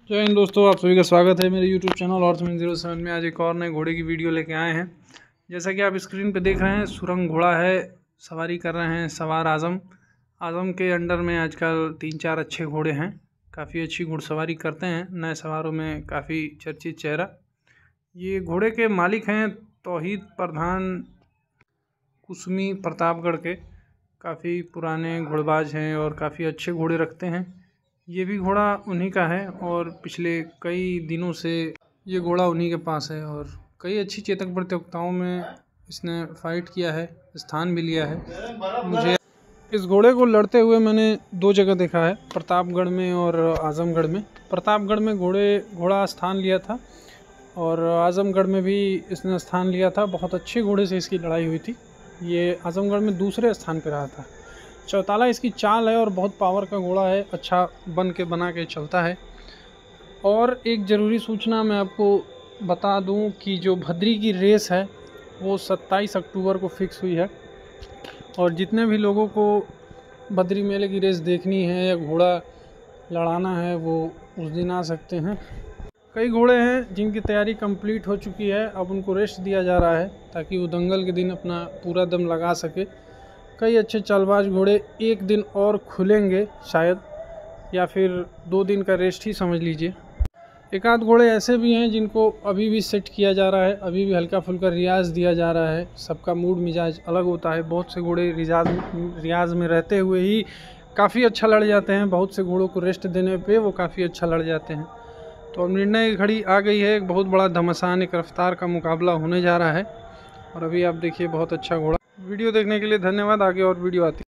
जय हिंद दोस्तों, आप सभी का स्वागत है मेरे YouTube चैनल Horseman07 में। आज एक और नए घोड़े की वीडियो लेके आए हैं। जैसा कि आप स्क्रीन पे देख रहे हैं, सुरंग घोड़ा है, सवारी कर रहे हैं सवार आज़म के अंडर में आजकल 3-4 अच्छे घोड़े हैं। काफ़ी अच्छी घुड़सवारी करते हैं, नए सवारों में काफ़ी चर्चित चेहरा। ये घोड़े के मालिक हैं तौहीद प्रधान कुसमी प्रतापगढ़ के। काफ़ी पुराने घोड़बाज हैं और काफ़ी अच्छे घोड़े रखते हैं। ये भी घोड़ा उन्हीं का है और पिछले कई दिनों से ये घोड़ा उन्हीं के पास है और कई अच्छी चेतक प्रतियोगिताओं में इसने फाइट किया है, स्थान भी लिया है। मुझे इस घोड़े को लड़ते हुए मैंने 2 जगह देखा है, प्रतापगढ़ में और आज़मगढ़ में। प्रतापगढ़ में घोड़ा स्थान लिया था और आज़मगढ़ में भी इसने स्थान लिया था। बहुत अच्छे घोड़े से इसकी लड़ाई हुई थी। ये आज़मगढ़ में दूसरे स्थान पर रहा था। चौताला इसकी चाल है और बहुत पावर का घोड़ा है, अच्छा बना के चलता है। और एक ज़रूरी सूचना मैं आपको बता दूं कि जो भद्री की रेस है वो 27 अक्टूबर को फिक्स हुई है और जितने भी लोगों को भद्री मेले की रेस देखनी है या घोड़ा लड़ाना है वो उस दिन आ सकते हैं। कई घोड़े हैं जिनकी तैयारी कंप्लीट हो चुकी है, अब उनको रेस्ट दिया जा रहा है ताकि वो दंगल के दिन अपना पूरा दम लगा सके। कई अच्छे चालबाज घोड़े एक दिन और खुलेंगे शायद, या फिर 2 दिन का रेस्ट ही समझ लीजिए। एक आध घोड़े ऐसे भी हैं जिनको अभी भी सेट किया जा रहा है, अभी भी हल्का फुल्का रियाज़ दिया जा रहा है। सबका मूड मिजाज अलग होता है। बहुत से घोड़े रियाज़ में रहते हुए ही काफ़ी अच्छा लड़ जाते हैं, बहुत से घोड़ों को रेस्ट देने पे वो काफ़ी अच्छा लड़ जाते हैं। तो अब निर्णय घड़ी आ गई है, एक बहुत बड़ा घमासान, एक रफ्तार का मुकाबला होने जा रहा है और अभी आप देखिए बहुत अच्छा घोड़ा। वीडियो देखने के लिए धन्यवाद। आगे और वीडियो आती है।